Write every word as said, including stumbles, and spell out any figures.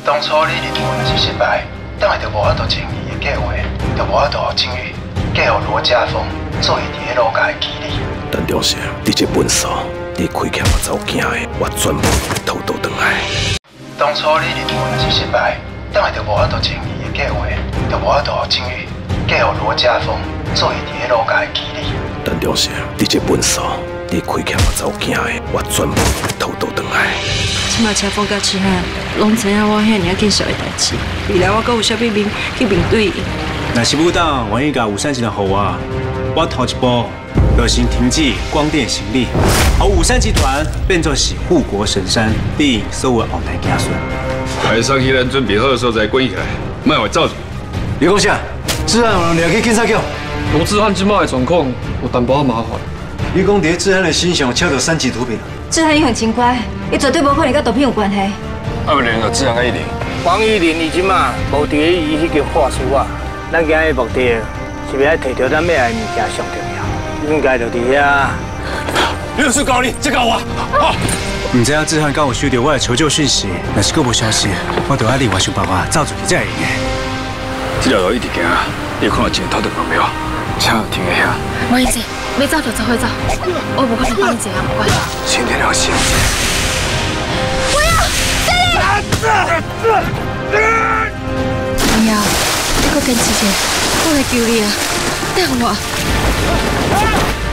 当初你认为是失败，等下就无法度情义的计划，就无法度让景宇嫁予罗家峰，做伊伫个罗家的基地。 陈中生，你这本事，你开枪嘛走囝的，我全部偷渡回来。 当初你认为是失败，等下就无法度情义的计划，就无法度让景宇嫁予罗家峰，做伊伫个罗家的基地。 陈中生，你这本事，你开枪嘛走囝的，我全部偷渡回来。 即马车夫甲痴汉拢知影我遐尔紧小的代志，未来我阁有啥秘密去面对伊。 若是武党愿意甲武山集团互我，我头一步就先停止光电行李，把武山集团变作是护国神山，利用所有后代子孙。 海上迄咱准备好的所在关起来，莫互走。 你讲啥？治安有人掠去警察局？ 罗志汉即马的状况有淡薄仔麻烦。 你讲伫治安的身上抢到三级毒品？ 志汉伊很勤快，伊绝对无可能甲毒品有关系。 啊，不然就志汉甲一零。 黄依林伊即马无伫伊迄个画书啊，咱今日目的是要摕到咱要来的物件上重要，应该就伫遐。 六叔高你，再搞我！好。唔知影志汉敢有收到我的求救讯息，若是佫无消息，我就要另外想办法走出去才会用的。 这条路一直行，你看到前头的目标，请停一下。 我意思。 要走就走会走，我无可能帮你这样，乖。 先点良心。 不要，不要，你搁坚持者，我来救你啊！等我。